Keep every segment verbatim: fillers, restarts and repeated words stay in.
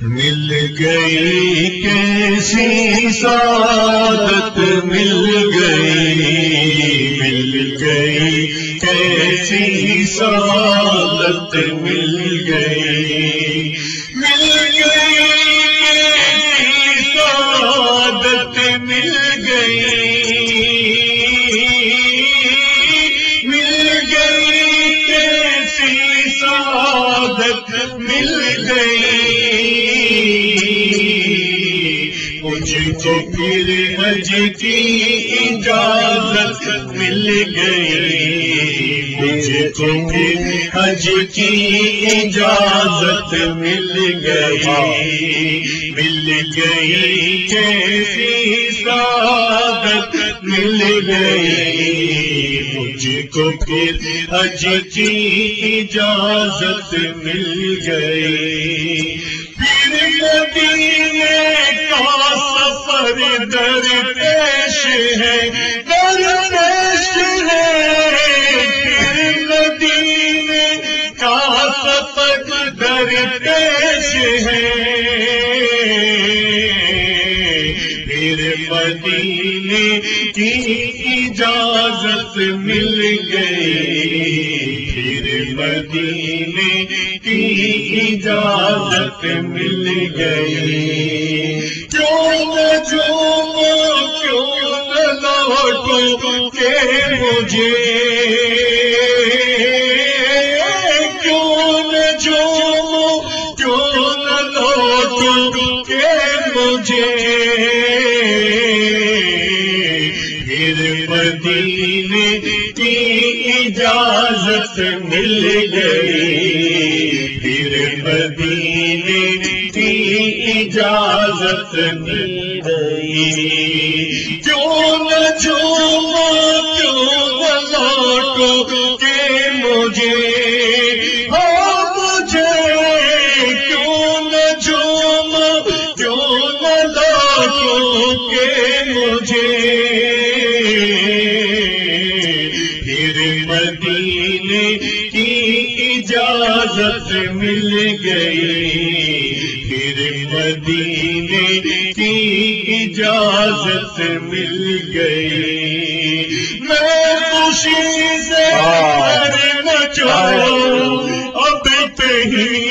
مل گئی کیسی سعادت مل گئی، مل گئی کیسی سعادت مل گئی، مل گئی کیسی سعادت مل گئی، مل گئی کیسی سعادت مل گئی، مجھ کو پھر حج کی اجازت مل گئی، مجھ کو پھر حج کی اجازت مل گئی، مل گئی کیسی سعادت مل گئی، مجھ کو پھر حج کی اجازت مل گئی، پھر مدینے کا سفر درپیش ہے، درپیش ہے، پھر مدینے کا سفر درپیش ہے، پھر مدینے کی اجازت مل گئی، پھر مدینے کی اجازت مل گئی، کیوں نہ جھوموں کیوں نہ لوٹوں کہ مجھے، کیوں نہ جھوموں کیوں نہ لوٹوں کہ مجھے، پھر مدینے کی اجازت مل گئی، پھر مدینے کی اجازت مل گئی، کیوں نہ جھوموں کیوں نہ لوٹوں کہ مجھے، ہاں مجھے کیوں نہ جھوموں کیوں نہ لوٹوں کہ مجھے، مدینے کی اجازت مل گئی، پھر مدینے کی اجازت مل گئی، میں خوشی سے پر مچاؤں اب کہیں،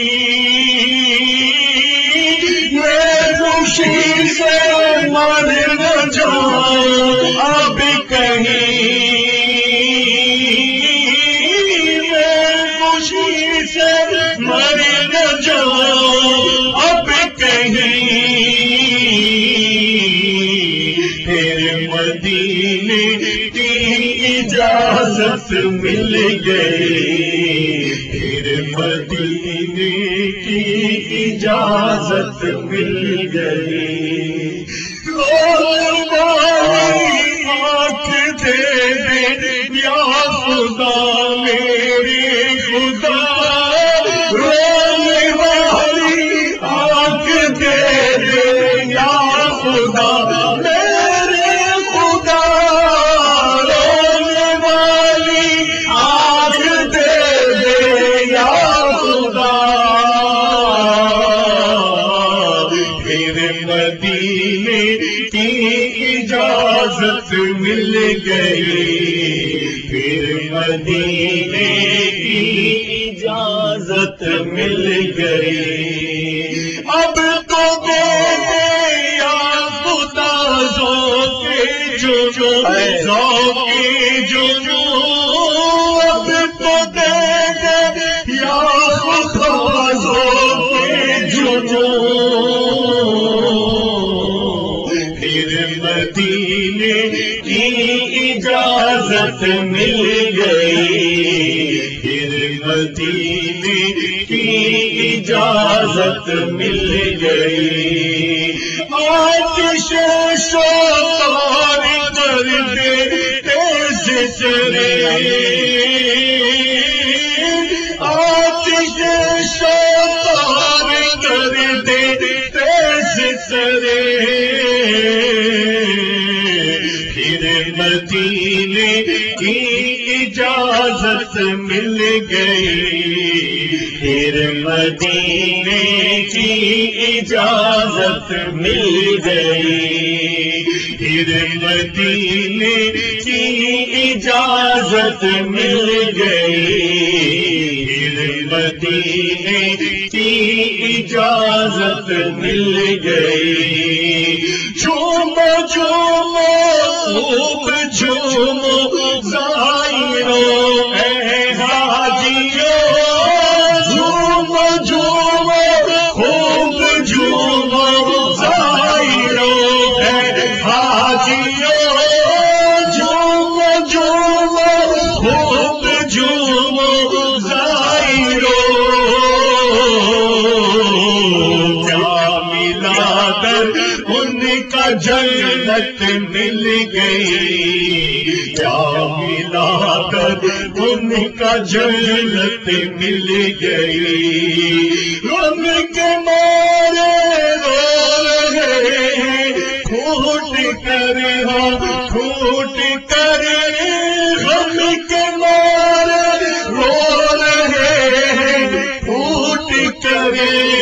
میں خوشی سے مر نہ جاؤں اب کہیں، مر نہ جاؤں اب کہیں، پھر مدینے کی اجازت مل گئی، پھر مدینے کی اجازت مل گئی، آنکھ دے دے یا خدا میری خدا، رونے والی آنکھ دے دے یا خدا میرے خدا، رونے والی آنکھ دے دے یا خدا، پھر مدینے کی اجازت مل گئی، پھر مدینے کی اجازت مل گئی، اب تو دے دے یا خدا ذوق جو جو ذوق جو جو، اب تو دے دے یا خدا ذوق جو جو، پھر مدینے کی اجازت مل گئی، پھر مدینے کی اجازت مل گئی، آتش شوقار درد تیز چلے، آتش شوقار درد تیز چلے، پھر مدینے کی اجازت مل گئی، پھر مدینے کی اجازت مل گئی، پھر مدینے کی اجازت مل گئی، پھر مدینے کی اجازت مل گئی۔ جھومو جھومو خوب جھومو زائرو اے حاجیو، جھومو جھومو خوب جھومو زائرو اے حاجیو، جھومو جھومو خوب جھومو زائرو، کیا ملا در ان کا جنت مل گئی، کیا ملا در ان کا جنت مل گئی۔ غم کے مارے رو رہے ہیں کھوٹ کر، ہم کھوٹ کر، غم کے مارے رو رہے ہیں کھوٹ کر،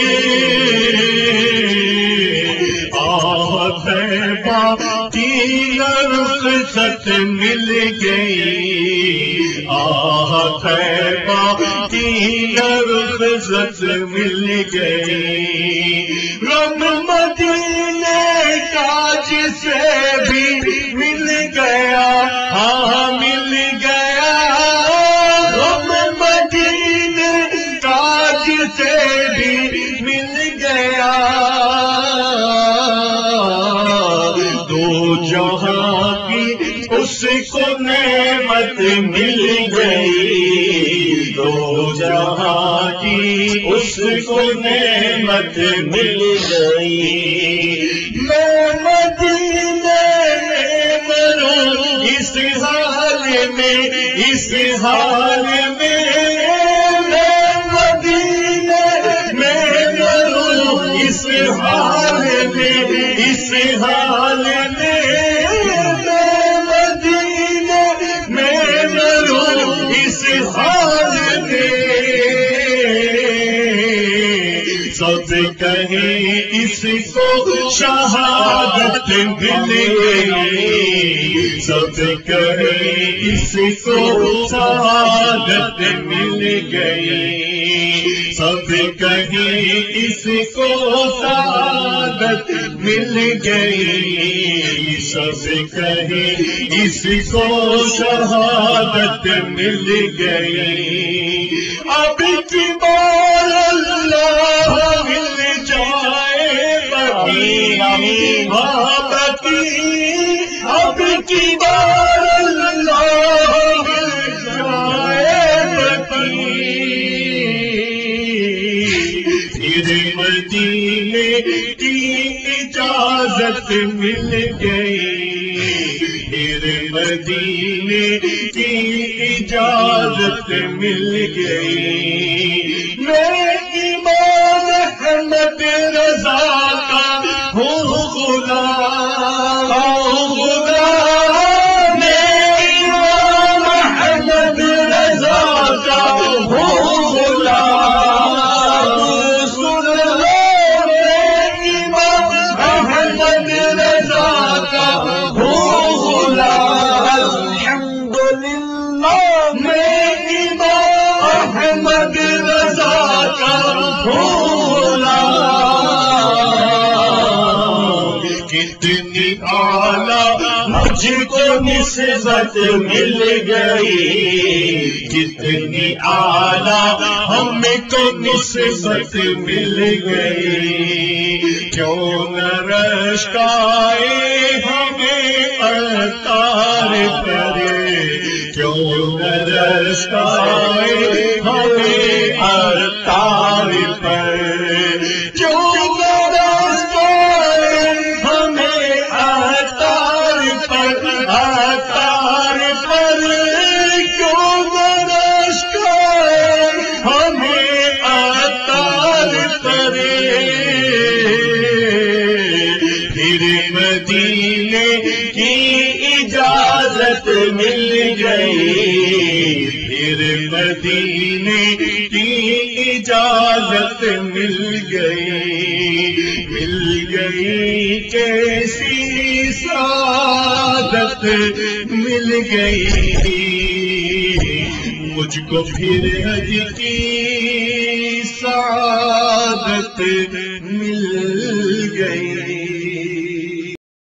کی رخصت مل گئی، آہ طیبہ کی رخصت مل گئی۔ غم مدینے کا جسے بھی مل گیا، ہاں مل گیا، غم مدینے کا جسے بھی مل گیا، جہاں کی اس کو نعمت مل گئی، دو جہاں کی اس کو نعمت مل گئی۔ میں مدینے میں مروں اس حال میں، اس حال میں، میں مدینے میں مروں اس حال میں، اس حال میں، سب کہیں اس کو شہادت مل گئی، سب کہیں اس کو شہادت مل گئی، سب کہیں اس کو شہادت مل گئی، سب کہیں اس کو شہادت مل گئی۔ اب کی بار اللہ مل جائے بقی، ہاں بقی، اب کی بار اللہ مل جائے بقی، پھر مدینے کی اجازت مل گئی، پھر مدینے کی اجازت مل گئی۔ میں امام احمد رضا کا ہوں غلام، غلام، میں امام احمد رضا کا ہوں غلام، سن لو میں امام احمد رضا کا ہوں غلام، الحمدللہ میں امام احمد رضا کا بھولا۔ کتنی اعلیٰ مجھ کو نسبت مل گئی، کتنی اعلیٰ ہم کو نسبت مل گئی، کیوں نہ رشکائے ہمیں اتار کرے، کیوں نہ رشکائے ہمیں اتار پر، کیوں نہ رشکائے ہمیں اتار پر، اتار پر، کیوں نہ رشکائے ہمیں اتار پر، پھر مدینے کی اجازت مل گئی، پھر مدینے کی اجازت مل گئی۔ گئی کیسی سعادت مل گئی مجھ کو پھر حج کی سعادت مل